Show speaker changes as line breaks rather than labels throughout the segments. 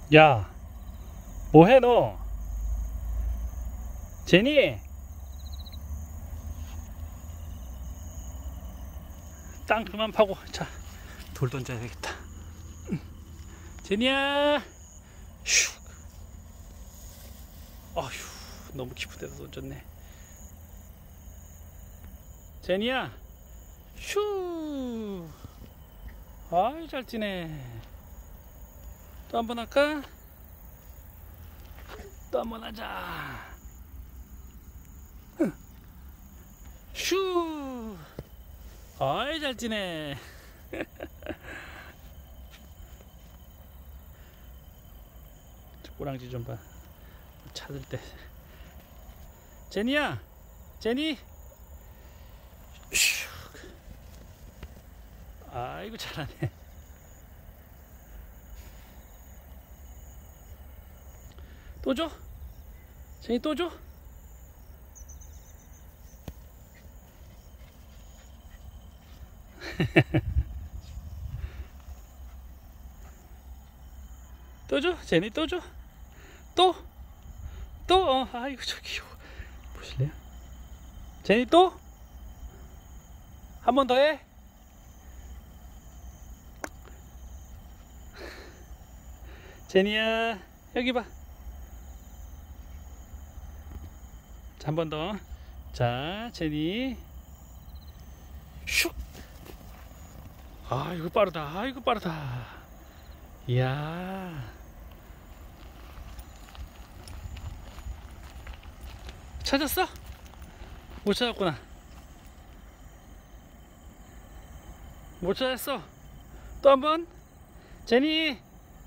야, 뭐해 너? 제니, 땅 그만 파고 자, 돌 던져야 되겠다. 제니야, 슉. 어휴, 너무 깊은 데서 던졌네. 제니야, 슈. 아이, 잘 뛰네. 또 한 번 할까? 또 한 번 하자. 슈. 아이, 잘 뛰네. 꼬랑지 좀 봐. 찾을 때. 제니야, 제니. 슈. 아이고, 잘하네. 또 줘? 제니 또 줘? 또 줘? 제니 또 줘? 또? 또? 아이고, 저기 보실래요? 제니 또? 한 번 더 해? 제니야, 여기 봐. 자, 한 번 더. 자, 제니. 슉. 아, 이거 빠르다. 아, 이거 빠르다. 이야. 찾았어? 못 찾았구나. 못 찾았어. 또 한 번. 제니.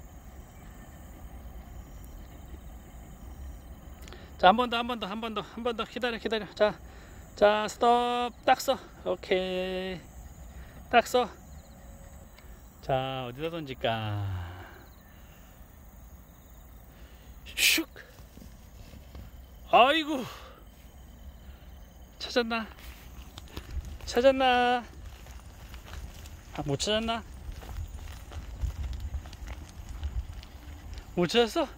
자, 한 번 더, 한 번 더, 한 번 더, 한 번 더. 기다려, 기다려. 자, 스톱. 딱 써. 오케이. 딱 써. 자, 어디다 던질까? 슉. 아이고. 찾았나? 찾았나? 아, 못 찾았나? 못 찾았어?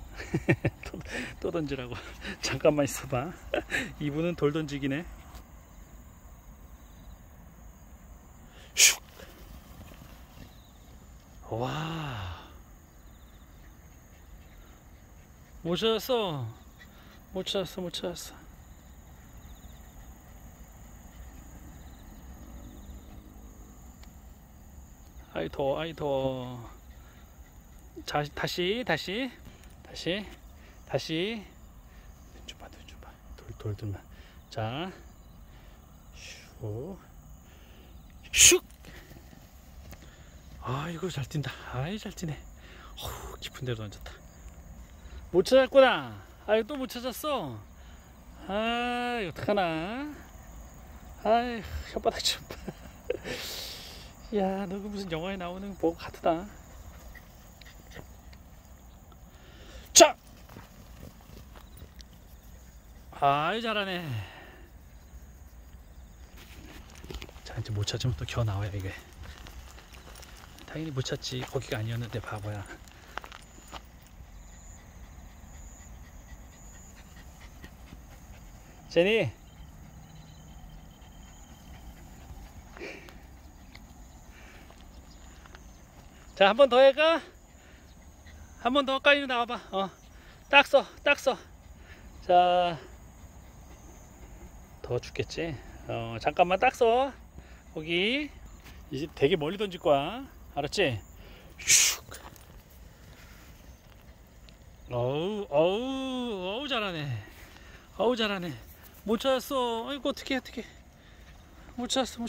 또 던지라고. 잠깐만 있어봐. 이분은 돌 던지기네. 슉. 와. 못 찾았어. 못 찾았어. 못 찾았어. 아이 더워. 아이 더워. 자, 다시 좀 봐. 돌들만. 자, 슉. 아, 이거 잘 뛴다. 아이, 잘 뛰네. 어우, 깊은 데로 던졌다. 못 찾았구나. 아이, 또 못 찾았어. 아, 이거 어떡하나. 아이, 혓바닥 좀 봐. 야, 너 그 무슨 영화에 나오는 뭐 같다. 자! 아이, 잘하네. 자, 이제 못 찾으면 또 겨 나와요, 이게. 당연히 못 찾지. 거기가 아니었는데, 바보야. 제니. 자, 한 번 더 할까? 한 번 더 가까이 나와봐. 딱 써. 자, 더 죽겠지? 잠깐만 딱 써. 거기. 이제 되게 멀리 던질 거야. 알았지? 슉. 어우, 잘하네. 어우, 잘하네. 못 찾았어. 아이고, 어떡해. 못 찾았어.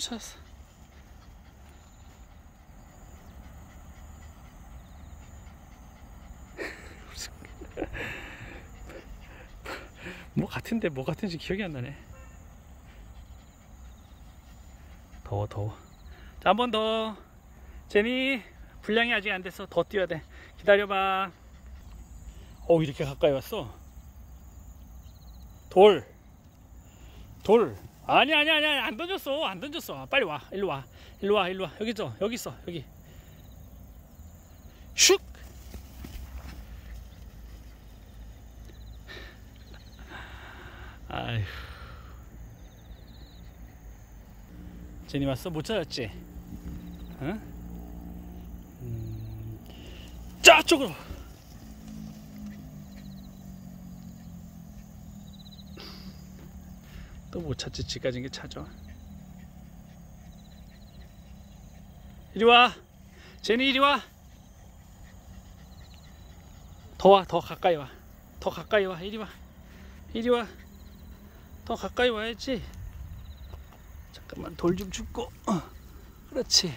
뭐 같은지 기억이 안 나네. 더워. 자, 한 번 더. 제니, 분량이 아직 안 됐어. 더 뛰어야 돼. 기다려봐. 이렇게 가까이 왔어. 돌. 아니, 안 던졌어. 빨리 와. 일로 와. 여기 있어. 슉. 제니 왔어? 못 찾았지? 응? 저쪽으로. 또 못 찾지. 지가 진게 찾아. 이리 와. 제니 이리 와. 더 와. 더 가까이 와. 더 가까이 와. 이리 와. 이리 와. 더 가까이 와야지. 잠깐만 돌 좀 줍고. 그렇지.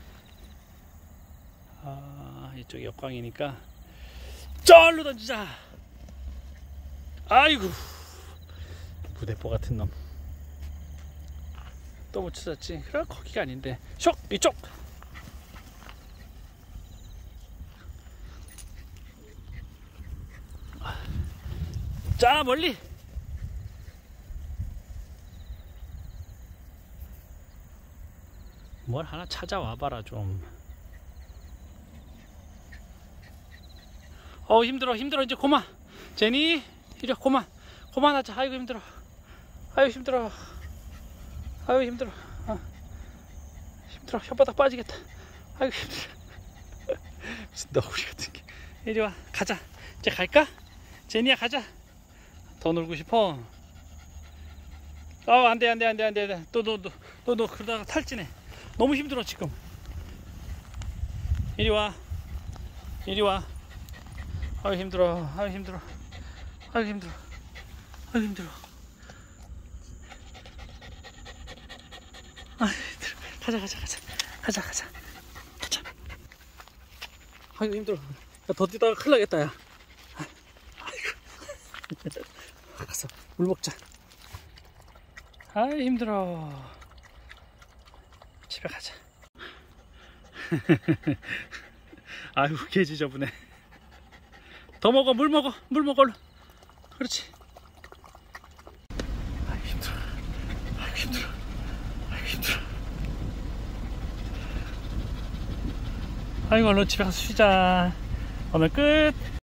아, 이쪽이 역광이니까 쩔로 던지자. 아이고, 부대포 같은 놈. 또 못 찾았지. 그래, 거기가 아닌데. 슉, 이쪽. 자, 멀리. 뭘 하나 찾아와 봐라 좀. 힘들어 이제 고마. 제니 이리 고마. 고만하자. 아이고 힘들어. 아이고 힘들어. 아이고 힘들어. 힘들어. 혓바닥 빠지겠다. 아이고 힘들어. 무슨 너구리 같은 게. 이리 와. 가자. 이제 갈까? 제니야 가자. 더 놀고 싶어. 안돼. 너 그러다가 탈진해. 너무 힘들어 지금. 이리 와. 아유 힘들어. 가자. 아이고 힘들어. 야, 더 뛰다가 큰일 나겠다. 야. 아이고. 가서 물 먹자. 아이 힘들어. 집에 가자. 아유 개 지저분해. 더 먹어. 물 먹어 얼른. 그렇지. 아이고 힘들어. 아이고 얼른 집에 가서 쉬자. 오늘 끝.